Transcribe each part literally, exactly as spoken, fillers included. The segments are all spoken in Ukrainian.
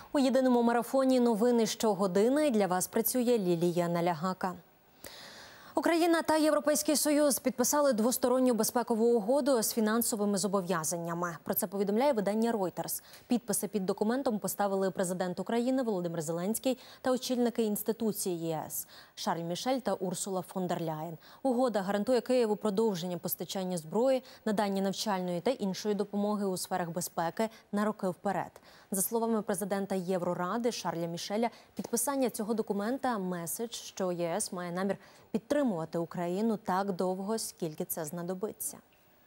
У єдиному марафоні новини щогодини для вас працює Лілія Налягака. Україна та Європейський Союз підписали двосторонню безпекову угоду з фінансовими зобов'язаннями. Про це повідомляє видання Reuters. Підписи під документом поставили президент України Володимир Зеленський та очільники інституції ЄС Шарль Мішель та Урсула фон дер Ляєн. Угода гарантує Києву продовження постачання зброї, надання навчальної та іншої допомоги у сферах безпеки на роки вперед. За словами президента Євроради Шарля Мішеля, підписання цього документа – меседж, що ЄС має намір підтримувати Україну так довго, скільки це знадобиться.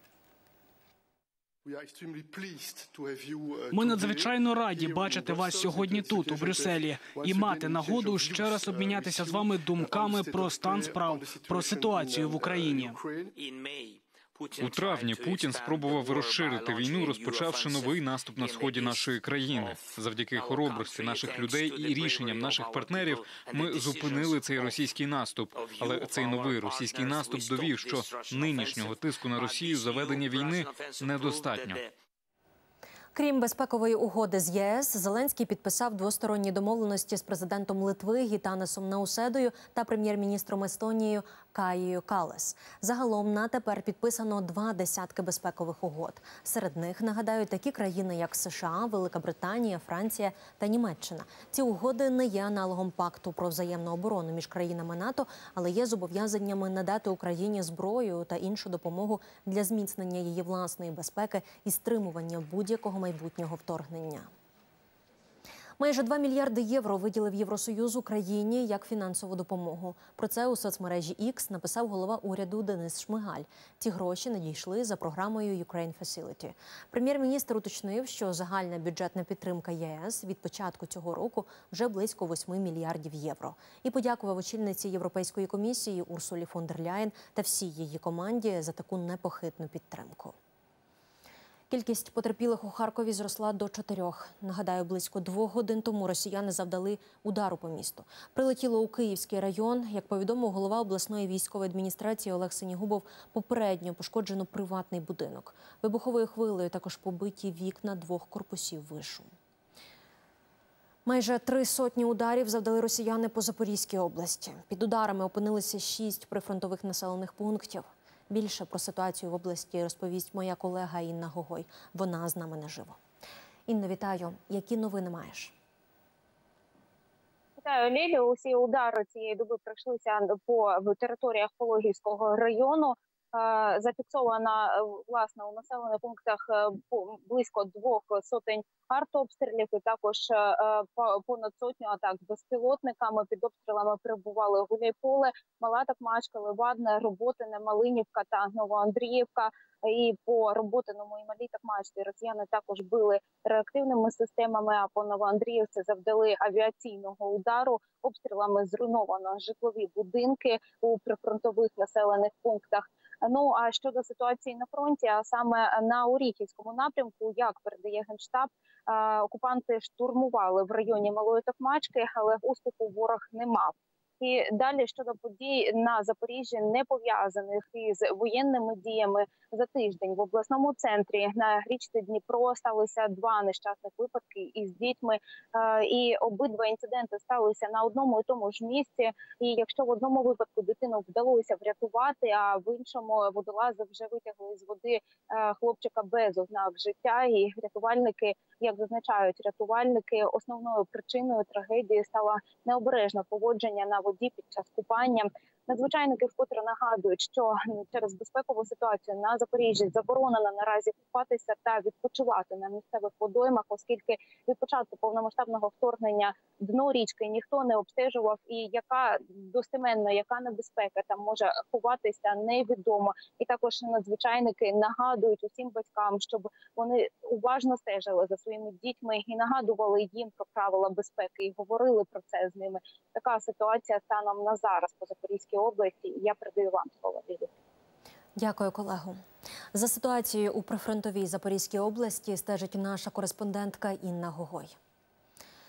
Ми надзвичайно раді бачити вас сьогодні тут, у Брюсселі, і мати нагоду ще раз обмінятися з вами думками про стан справ, про ситуацію в Україні. У травні Путін спробував розширити війну, розпочавши новий наступ на сході нашої країни. Завдяки хоробрості наших людей і рішенням наших партнерів ми зупинили цей російський наступ. Але цей новий російський наступ довів, що нинішнього тиску на Росію за ведення війни недостатньо. Крім безпекової угоди з ЄС, Зеленський підписав двосторонні домовленості з президентом Литви Гітанасом Науседою та прем'єр-міністром Естонії Каєю Каллас. Загалом на тепер підписано два десятки безпекових угод. Серед них, нагадаю, такі країни, як США, Велика Британія, Франція та Німеччина. Ці угоди не є аналогом пакту про взаємну оборону між країнами НАТО, але є зобов'язаннями надати Україні зброю та іншу допомогу для зміцнення її власної безпеки і стримування будь-якого майбутнього вторгнення. Майже два мільярди євро виділив Євросоюз Україні як фінансову допомогу. Про це у соцмережі X написав голова уряду Денис Шмигаль. Ці гроші надійшли за програмою Ukraine Facility. Прем'єр-міністр уточнив, що загальна бюджетна підтримка ЄС від початку цього року вже близько восьми мільярдів євро. І подякував очільниці Європейської комісії Урсулі фон дер Ляєн та всій її команді за таку непохитну підтримку. Кількість потерпілих у Харкові зросла до чотирьох. Нагадаю, близько двох годин тому росіяни завдали удару по місту. Прилетіло у Київський район. Як повідомив голова обласної військової адміністрації Олег Синігубов, попередньо пошкоджено приватний будинок. Вибуховою хвилею також побиті вікна двох корпусів вишу. Майже три сотні ударів завдали росіяни по Запорізькій області. Під ударами опинилися шість прифронтових населених пунктів. Більше про ситуацію в області розповість моя колега Інна Гогой. Вона з нами наживо. Інно, вітаю. Які новини маєш? Вітаю, Лілі. Усі удари цієї доби пройшлися по територіях Пологівського району. Зафіксовано, власне, у населених пунктах близько двох сотень артобстрілів і також понад сотню атак безпілотниками. Під обстрілами перебували Гуляйполе, Мала Токмачка, Левадне, Роботине, Малинівка та Новоандріївка. І по Роботиному і Малій Токмачці росіяни також били реактивними системами, а по Новоандріївці завдали авіаційного удару. Обстрілами зруйновано житлові будинки у прифронтових населених пунктах. Ну, а щодо ситуації на фронті, а саме на Оріхівському напрямку, як передає Генштаб, окупанти штурмували в районі Малої Токмачки, але успіху ворог не мав. І далі щодо подій на Запоріжжі, не пов'язаних із воєнними діями, за тиждень в обласному центрі на річці Дніпро сталися два нещасних випадки із дітьми. І обидва інциденти сталися на одному і тому ж місці. І якщо в одному випадку дитину вдалося врятувати, а в іншому водолази вже витягли з води хлопчика без ознак життя. І рятувальники, як зазначають рятувальники, основною причиною трагедії стало необережне поводження на воді під час купання. Надзвичайники вкотре нагадують, що через безпекову ситуацію на Запоріжжі заборонено наразі купатися та відпочивати на місцевих водоймах, оскільки від початку повномасштабного вторгнення дно річки ніхто не обстежував, і яка достеменно, яка небезпека там може ховатися, невідомо. І також надзвичайники нагадують усім батькам, щоб вони уважно стежили за своїми дітьми і нагадували їм про правила безпеки і говорили про це з ними. Така ситуація станом на зараз по Запорізькій області. Я передаю вам слово, Лілі. Дякую, колего. За ситуацією у прифронтовій Запорізькій області стежить наша кореспондентка Інна Гогой.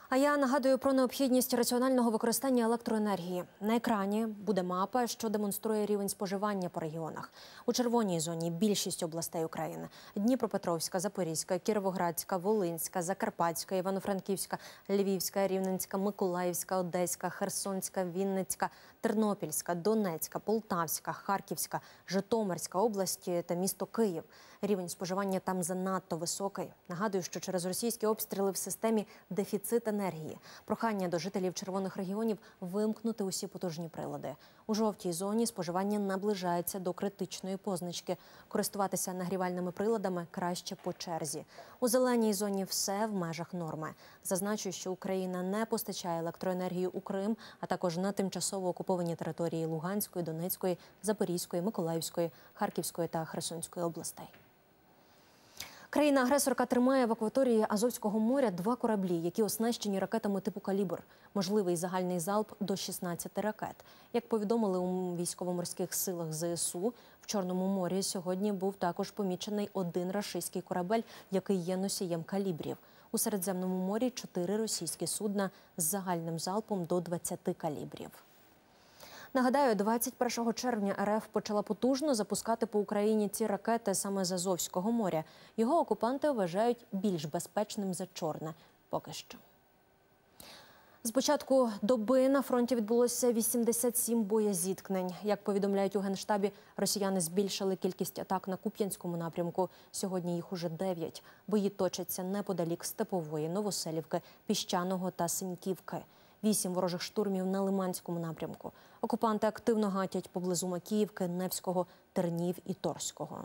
А я нагадую про необхідність раціонального використання електроенергії. На екрані буде мапа, що демонструє рівень споживання по регіонах. У червоній зоні більшість областей України – Дніпропетровська, Запорізька, Кіровоградська, Волинська, Закарпатська, Івано-Франківська, Львівська, Рівненська, Миколаївська, Одеська, Херсонська, Вінницька, Тернопільська, Донецька, Полтавська, Харківська, Житомирська області та місто Київ. Рівень споживання там занадто високий. Нагадую, що через російські обстріли в системі дефіцит енергії. Прохання до жителів червоних регіонів вимкнути усі потужні прилади. У жовтій зоні споживання наближається до критичної позначки. Користуватися нагрівальними приладами краще по черзі. У зеленій зоні все в межах норми. Зазначу, що Україна не постачає електроенергію у Крим, а також на тимчасово окуповані території Луганської, Донецької, Запорізької, Миколаївської, Харківської та Херсонської областей. Країна-агресорка тримає в акваторії Азовського моря два кораблі, які оснащені ракетами типу «Калібр». Можливий загальний залп до шістнадцяти ракет. Як повідомили у військово-морських силах ЗСУ, в Чорному морі сьогодні був також помічений один рашистський корабель, який є носієм калібрів. У Середземному морі чотири російські судна з загальним залпом до двадцяти калібрів. Нагадаю, двадцять першого червня РФ почала потужно запускати по Україні ці ракети саме з Азовського моря. Його окупанти вважають більш безпечним за Чорне. Поки що. З початку доби на фронті відбулося вісімдесят сім боєзіткнень. Як повідомляють у Генштабі, росіяни збільшили кількість атак на Куп'янському напрямку. Сьогодні їх уже дев'ять. Бої точаться неподалік Степової, Новоселівки, Піщаного та Синьківки. Вісім ворожих штурмів на Лиманському напрямку. Окупанти активно гатять поблизу Макіївки, Невського, Тернів і Торського.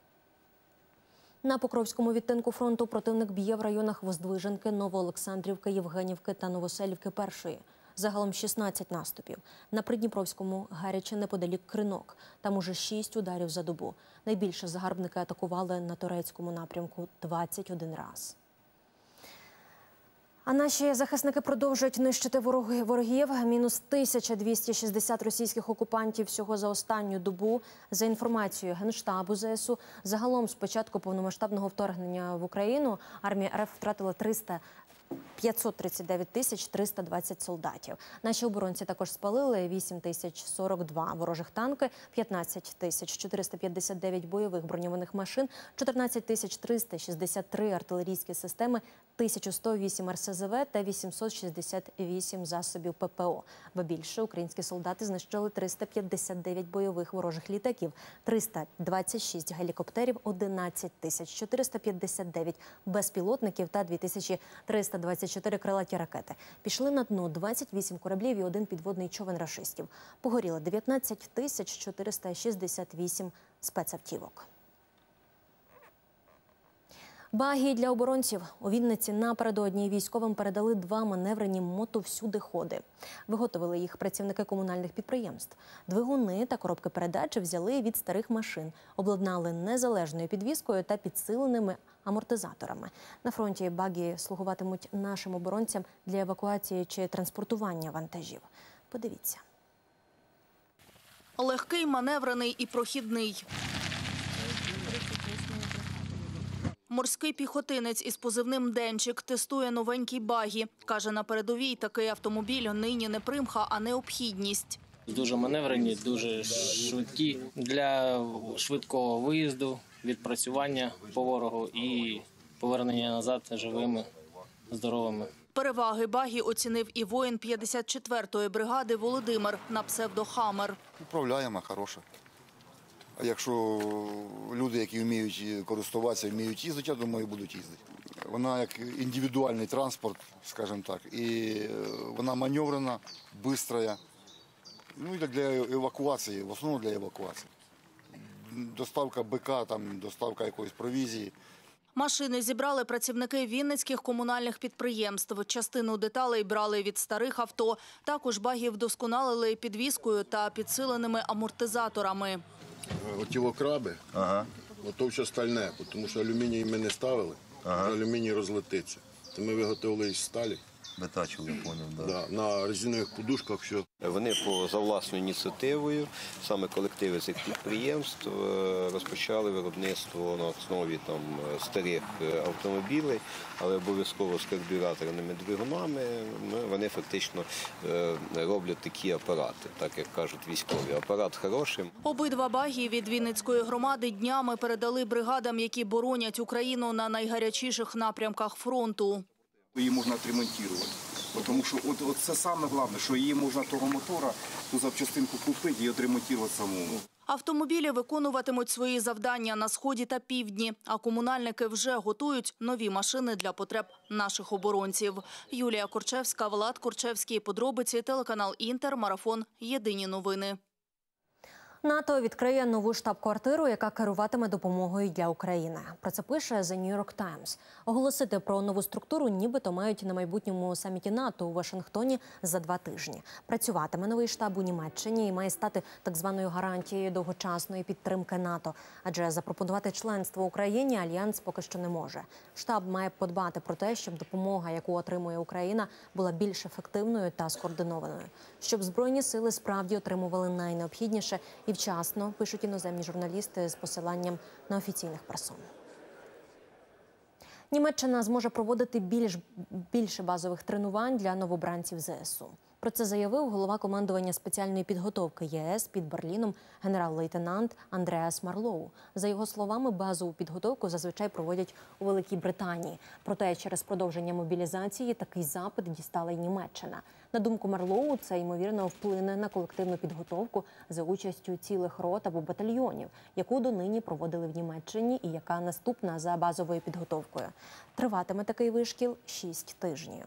На Покровському відтинку фронту противник б'є в районах Воздвиженки, Новоолександрівки, Євгенівки та Новоселівки першої. Загалом шістнадцять наступів. На Придніпровському гаряче неподалік Кринок. Там уже шість ударів за добу. Найбільше загарбники атакували на Торецькому напрямку – двадцять один раз. А наші захисники продовжують нищити ворогів. Мінус тисяча двісті шістдесят російських окупантів всього за останню добу. За інформацією Генштабу ЗСУ, загалом з початку повномасштабного вторгнення в Україну армія РФ втратила п'ятсот тридцять дев'ять тисяч триста двадцять солдатів. Наші оборонці також спалили вісім тисяч сорок два ворожих танки, п'ятнадцять тисяч чотириста п'ятдесят дев'ять бойових броньованих машин, чотирнадцять тисяч триста шістдесят три артилерійські системи, тисяча сто вісім ер ес зе ве та вісімсот шістдесят вісім засобів пе пе о. Ба більше, українські солдати знищили триста п'ятдесят дев'ять бойових ворожих літаків, триста двадцять шість гелікоптерів, одинадцять тисяч чотириста п'ятдесят дев'ять безпілотників та дві тисячі триста двадцять чотири крилаті ракети. Пішли на дно двадцять вісім кораблів і один підводний човен рашистів. Погоріло дев'ятнадцять тисяч чотириста шістдесят вісім спецавтівок. Баги для оборонців. У Вінниці напередодні військовим передали два маневрені мотовсюдиходи. Виготовили їх працівники комунальних підприємств. Двигуни та коробки передач взяли від старих машин, обладнали незалежною підвіскою та підсиленими амортизаторами. На фронті баги слугуватимуть нашим оборонцям для евакуації чи транспортування вантажів. Подивіться. Легкий, маневрений і прохідний. Морський піхотинець із позивним «Денчик» тестує новенький багі. Каже, на передовій такий автомобіль нині не примха, а необхідність. Дуже маневрені, дуже швидкі для швидкого виїзду, відпрацювання по ворогу і повернення назад живими, здоровими. Переваги багі оцінив і воїн п'ятдесят четвертої бригади Володимир на псевдо «Хаммер». Управляємо, хороша. А якщо люди, які вміють користуватися, вміють їздити, я думаю, будуть їздити. Вона як індивідуальний транспорт, скажімо так, і вона маневрена, швидка. Ну і для евакуації, в основному для евакуації. Доставка БК, там, доставка якоїсь провізії. Машини зібрали працівники вінницьких комунальних підприємств. Частину деталей брали від старих авто. Також баги вдосконалили підвіскою та підсиленими амортизаторами. Оті краби, ага. Ото все стальне, тому що алюміній ми не ставили, ага. Алюміній розлетиться. То ми виготовили із сталі, Витачили, я поняв, да. Да, на резинових подушках все. Вони по за власною ініціативою, саме колективи цих підприємств, е, розпочали виробництво на основі там старих е, автомобілів, але обов'язково з карбюраторними двигунами. Ми, вони фактично е, роблять такі апарати, так як кажуть військові. Апарат хороший. Обидва баги від Вінницької громади днями передали бригадам, які боронять Україну на найгарячіших напрямках фронту. Її можна відремонтувати. Тому що от, от це саме головне, що її можна того мотора, ту запчастинку купити і відремонтувати самому. Автомобілі виконуватимуть свої завдання на Сході та Півдні, а комунальники вже готують нові машини для потреб наших оборонців. Юлія Корчевська, Влад Корчевський. Подробиці, телеканал «Інтер», марафон «Єдині новини». НАТО відкриє нову штаб-квартиру, яка керуватиме допомогою для України. Про це пише The New York Times. Оголосити про нову структуру нібито мають на майбутньому саміті НАТО у Вашингтоні за два тижні. Працюватиме новий штаб у Німеччині і має стати так званою гарантією довгочасної підтримки НАТО. Адже запропонувати членство Україні Альянс поки що не може. Штаб має подбати про те, щоб допомога, яку отримує Україна, була більш ефективною та скоординованою. Щоб Збройні сили справді отримували найнеобхідніше і вчасно, пишуть іноземні журналісти з посиланням на офіційних персон. Німеччина зможе проводити більш, більше базових тренувань для новобранців зе ес у. Про це заявив голова командування спеціальної підготовки ЄС під Берліном генерал-лейтенант Андреас Марлоу. За його словами, базову підготовку зазвичай проводять у Великій Британії. Проте через продовження мобілізації такий запит дістала й Німеччина. На думку Марлоу, це, ймовірно, вплине на колективну підготовку за участю цілих рот або батальйонів, яку донині проводили в Німеччині і яка наступна за базовою підготовкою. Триватиме такий вишкіл шість тижнів.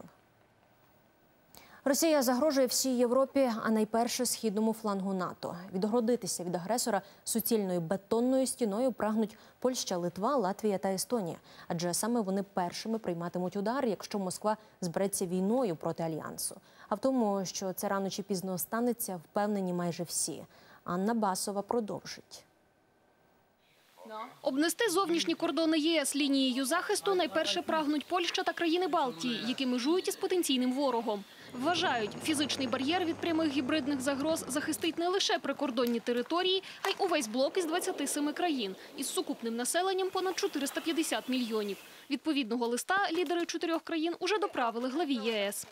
Росія загрожує всій Європі, а найперше східному флангу НАТО. Відгородитися від агресора суцільною бетонною стіною прагнуть Польща, Литва, Латвія та Естонія. Адже саме вони першими прийматимуть удар, якщо Москва збереться війною проти Альянсу. А в тому, що це рано чи пізно станеться, впевнені майже всі. Анна Басова продовжить. Обнести зовнішні кордони ЄС лінією захисту найперше прагнуть Польща та країни Балтії, які межують із потенційним ворогом. Вважають, фізичний бар'єр від прямих гібридних загроз захистить не лише прикордонні території, а й увесь блок із двадцяти семи країн, із сукупним населенням понад чотириста п'ятдесят мільйонів. Відповідного листа лідери чотирьох країн уже доправили главі ЄС.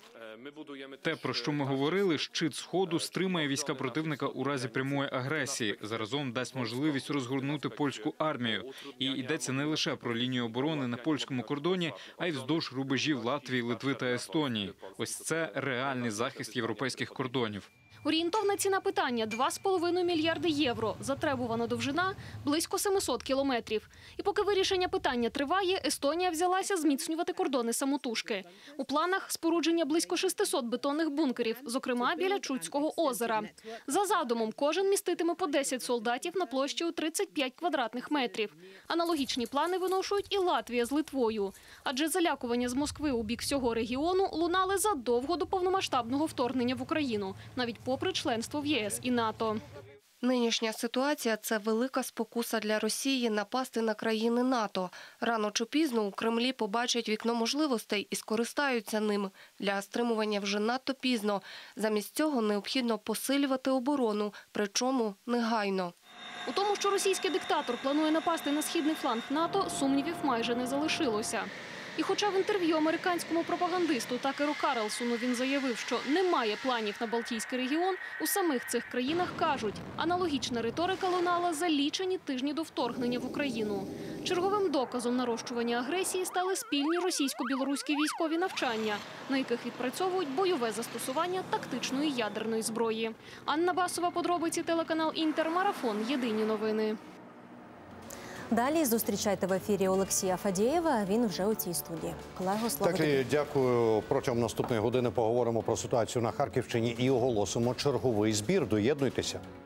Те, про що ми говорили, щит Сходу стримає війська противника у разі прямої агресії. Заразом дасть можливість розгорнути польську армію. І йдеться не лише про лінію оборони на польському кордоні, а й вздовж рубежів Латвії, Литви та Естонії. Ось це реальний захист європейських кордонів. Орієнтовна ціна питання – два з половиною мільярди євро. Затребувана довжина – близько семисот кілометрів. І поки вирішення питання триває, Естонія взялася зміцнювати кордони самотужки. У планах спорудження близько шестисот бетонних бункерів, зокрема біля Чудського озера. За задумом, кожен міститиме по десять солдатів на площі у тридцять п'ять квадратних метрів. Аналогічні плани виношують і Латвія з Литвою. Адже залякування з Москви у бік всього регіону лунали задовго до повномасштабного вторгнення в Україну. Навіть попри членство в ЄС і НАТО. Нинішня ситуація – це велика спокуса для Росії напасти на країни НАТО. Рано чи пізно у Кремлі побачать вікно можливостей і скористаються ним. Для стримування вже надто пізно. Замість цього необхідно посилювати оборону, причому негайно. У тому, що російський диктатор планує напасти на східний фланг НАТО, сумнівів майже не залишилося. І хоча в інтерв'ю американському пропагандисту Такеру Карлсону він заявив, що немає планів на Балтійський регіон, у самих цих країнах кажуть, аналогічна риторика лунала за лічені тижні до вторгнення в Україну. Черговим доказом нарощування агресії стали спільні російсько-білоруські військові навчання, на яких відпрацьовують бойове застосування тактичної ядерної зброї. Анна Басова, подробиці, телеканал «Інтер», марафон «Єдині новини». Далі зустрічайте в ефірі Олексія Фадєєва, він вже у цій студії. Колего, слава тобі. Так, і дякую. Протягом наступної години поговоримо про ситуацію на Харківщині і оголосимо черговий збір. Доєднуйтеся.